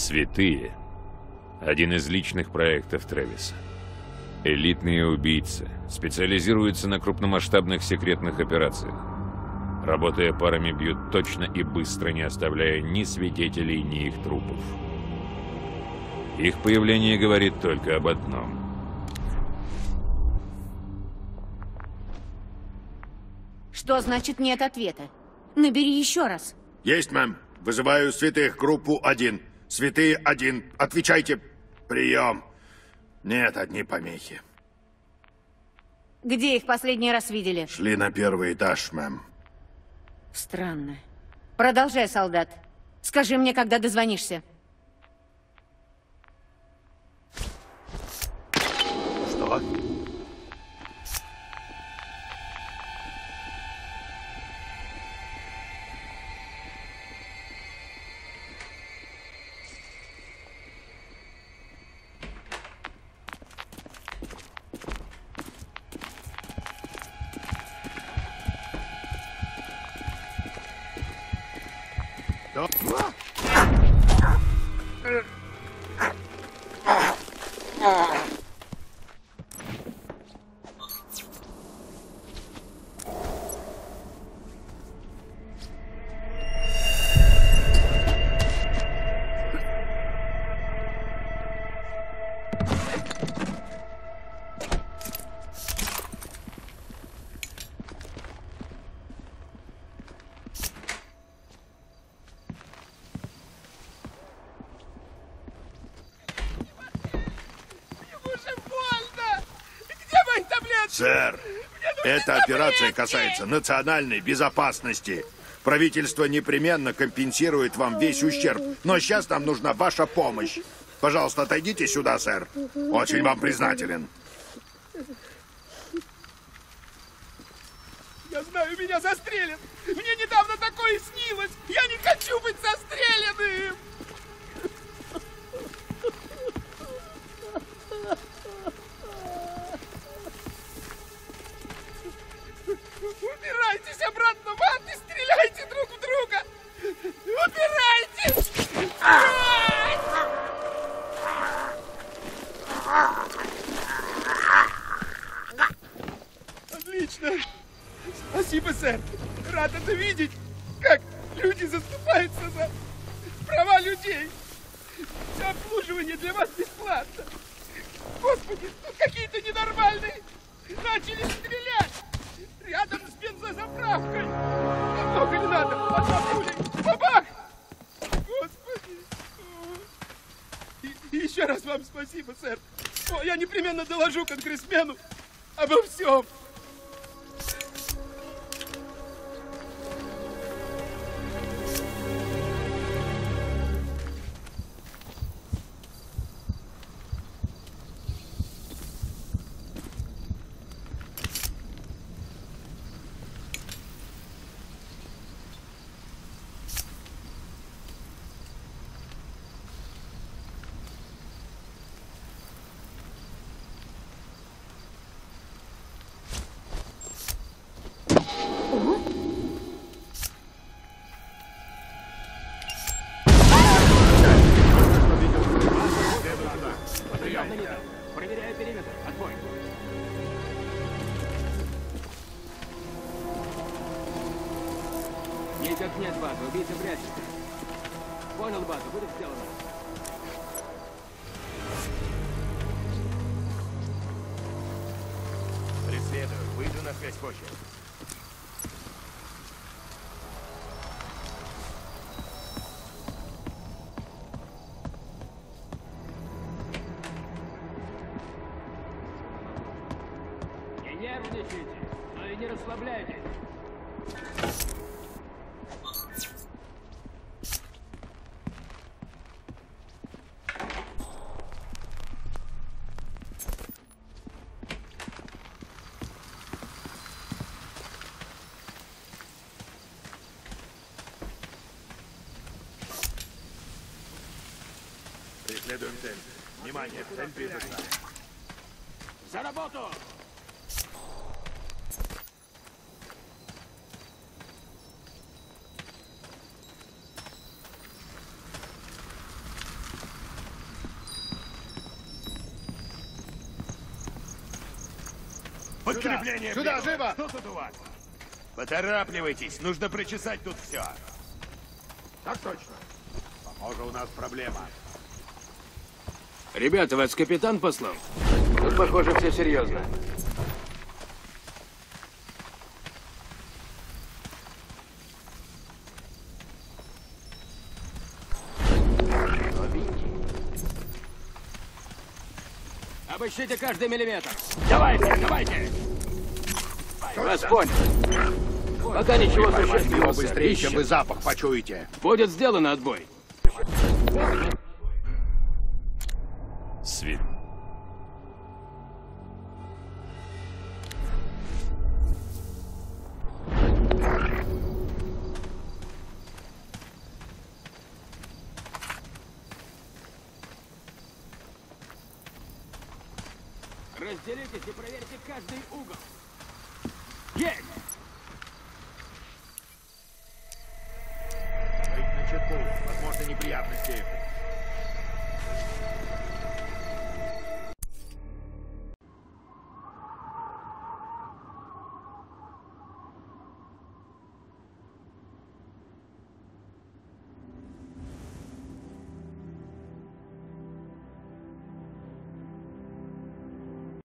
Святые – один из личных проектов Трэвиса. Элитные убийцы специализируются на крупномасштабных секретных операциях. Работая парами, бьют точно и быстро, не оставляя ни свидетелей, ни их трупов. Их появление говорит только об одном. Что значит нет ответа? Набери еще раз. Есть, мэм. Вызываю святых, группу 1. Святые 1. Отвечайте. Прием. Нет, одни помехи. Где их последний раз видели? Шли на первый этаж, мэм. Странно. Продолжай, солдат. Скажи мне, когда дозвонишься. Что? Сэр, эта операция касается национальной безопасности. Правительство непременно компенсирует вам весь ущерб, но сейчас нам нужна ваша помощь. Пожалуйста, отойдите сюда, сэр. Очень вам признателен. Я знаю, меня застрелят. Мне недавно такое снилось. Я не хочу быть застреленным. Убирайтесь обратно в ад и стреляйте друг в друга! Убирайтесь! Отлично! Спасибо, сэр! Рад это видеть, как люди заступаются за права людей! Все обслуживание для вас бесплатно! Господи, тут какие-то ненормальные начали стрелять! Рядом с бензозаправкой! Много не надо! Одна пуля! Бабах! Господи! И еще раз вам спасибо, сэр! О, я непременно доложу конгрессмену обо всем! Проверяю периметр. Отбой. Никак нет, база. Убийца прячется. Понял, база. Будет сделано. Преследую. Выйду на связь позже. Нервничайте, но и не расслабляйтесь. Преследуем цель. Внимание, цель призрачна. За работу! Подкрепление! Сюда, прибыло. живо! Что тут у вас? Поторапливайтесь, нужно причесать тут все. Так точно. Похоже, у нас проблема. Ребята, вас капитан послал? Тут, похоже, все серьезно. Обыщите каждый миллиметр. Давайте, давайте! Вас понял. Пока ничего существенного, сэр. быстрее, чем Ищем. вы запах почуете. Будет сделано отбой. Свин. Разделитесь и проверьте каждый угол. Есть!